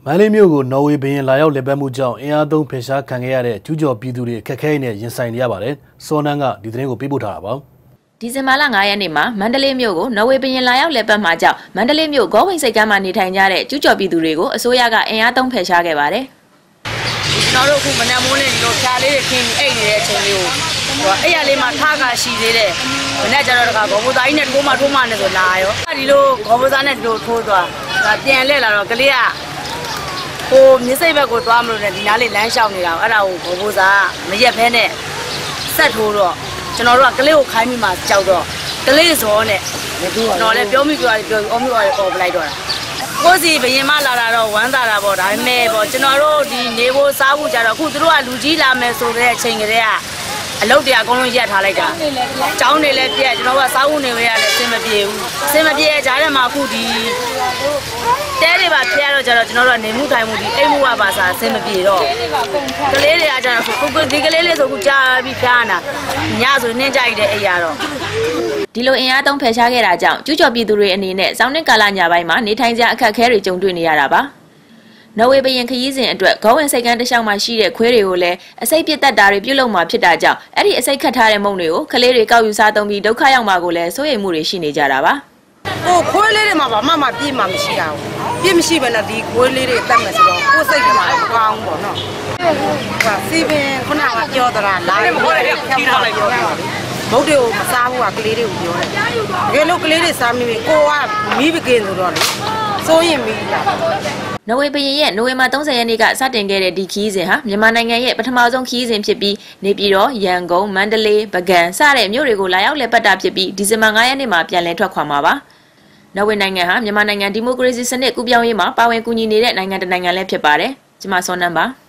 မန္တလေးမြို့ကိုနော်ဝေဘရင်လာရောက်လက်ပတ်မှုကြောင့်အင်အားသုံးဖယ်ရှားခံခဲ့ရတဲ့ကျူးကျော်ပြည်သူတွေအခက်အခဲနဲ့ရင်ဆိုင်နေရပါတယ်။စောနန်းကဒီသတင်းကိုပေးပို့ထားတာပါ။ဒီဇင်ဘာလ9ရက်နေ့မှာမန္တလေးမြို့ကိုနော်ဝေဘရင်လာရောက်လက်ပတ်မှာကြောင့်မန္တလေးမြို့ဂေါ်ဝိန်စိတ်ကမ်းမှာနေထိုင်ကြတဲ့ကျူးကျော်ပြည်သူတွေကိုအစိုးရကအင်အားသုံးဖယ်ရှားခဲ့ပါတယ်။ကျွန်တော်တို့အခုမနက်မိုးလင်းဒီလိုဖြာလေးခင်းအိတ်နေတဲ့အချိန်လေးကိုအဲ့ရလေးမှာထားကရှိသေးတယ်။မနက်ကျတော့တခါဂေါ်ဘိုသားကြီးနဲ့ထိုးမှနဲ့ဆိုလာရော။ဒီလိုဂေါ်ဘိုသားနဲ့ဒီလိုထိုးသွားဒါပြန်လဲလာတော့ကလေးကဟိုမြစ်စိတ်ဘက်ကိုသွားမလို့နဲ့ဒီနားလေးလမ်းလျှောက်နေတာအဲ့ဒါကိုဘောဘိုးစားမရက်ဖဲနဲ့ဆက်ထိုးတော့ကျွန်တော်တို့ကကလေးကိုခိုင်းပြီးမှကြောက်တော့ကလေးစောနဲ့ကျွန်တော်လည်းပြောမိပြောအော်မိအော်ပလိုက်တော့တာကိုစီဘရင်မလာတာတော့ဝမ်းသာတာပေါ့ဒါပေမဲ့ပေါ့ကျွန်တော်တို့ဒီနေဖို့စားဖို့ကြတော့အခုတို့ကလူကြီးလာမယ်ဆိုတဲ့အချိန်ကလေးကအလုပ်တွေအကုန်လုံးရက်ထားလိုက်တာကျောင်းတွေလည်းပြက်ကျွန်တော်ကစားဖို့နေဝဲရလည်းအဆင်မပြေဘူးအဆင်မပြေကြတဲ့မှာအခုဒီတဲတွေပါဖျက်တော့ကြတော့ကျွန်တော်တို့နေမှုထိုင်မှုဒီအိမ်မှုကပါစားအဆင်မပြေတော့ကလေးတွေကကြတော့ကိုဒီကလေးလေးဆိုအခုကြာပြီးဖျားနာညဆိုနှင်းကြိုက်တဲ့အိမ်ရတော့ဒီလိုအင်အားသုံးဖယ်ရှားခဲ့တာကြောင့်ကျူးကျော်ပြည်သူတွေအနေနဲ့စောင်းနှစ်ကာလညပိုင်းမှာနေထိုင်ကြအခက်အခဲတွေကြုံတွေ့နေရတာပါနော်ဝေဘရင်ခရီးစဉ်အတွက်ဂေါ်ဝင်စိတ်ကမ်းတစ်လျှောက်မှာရှိတဲ့ခွေးတွေကိုလည်းအစိတ်ပြတ်တက်တာတွေပြုတ်လုံမှာဖြစ်တာကြောင့်အဲ့ဒီအစိတ်ခတ်ထားတဲ့မုံတွေကိုကလေးတွေကောက်ယူစားသုံးပြီးဒုက္ခရောက်မှာကိုလည်းစိုးရိမ်မှုတွေရှိနေကြတာပါဟိုခွေးလေးတွေမှာဘာမှပြည့်မှာမရှိတာဘူးပြည့်မရှိဘဲနဲ့ဒီခွေးလေးတွေတတ်မယ်ဆိုတော့ကိုယ်စိတ်ကမှမကောင်းဘူးပေါ့နော်ဟာစီပင်ခုနကပြောတာလာတယ်ခေါ်တယ်ဖြောင်းလိုက်ပြောတာဘုတ်တွေကိုမစားဘူးကကလေးတွေကိုပြောတယ်တကယ်လို့ကလေးတွေစားမိပြီကိုကမီးပကင်းဆိုတော့လေစိုးရင်မိတာနော်ဝေဘရင်ရဲ့နိုဝင်ဘာ30ရက်နေ့ကစတင်ခဲ့တဲ့ဒီခီးစဉ်ဟာမြန်မာနိုင်ငံရဲ့ပထမဆုံးခီးစဉ်ဖြစ်ပြီးနေပြည်တော်ရန်ကုန်မန္တလေးပုဂံစတဲ့မြို့တွေကိုလာရောက်လည်ပတ်တာဖြစ်ပြီးဒီဇင်ဘာ9ရက်နေ့မှာပြန်လည်ထွက်ခွာမှာပါနော်ဝေနိုင်ငံဟာမြန်မာနိုင်ငံဒီမိုကရေစီစနစ်ကူးပြောင်းရေးမှာပါဝင်ကူညီနေတဲ့နိုင်ငံတစ်နိုင်ငံလည်းဖြစ်ပါတယ်ကျွန်မစောနန်းပါ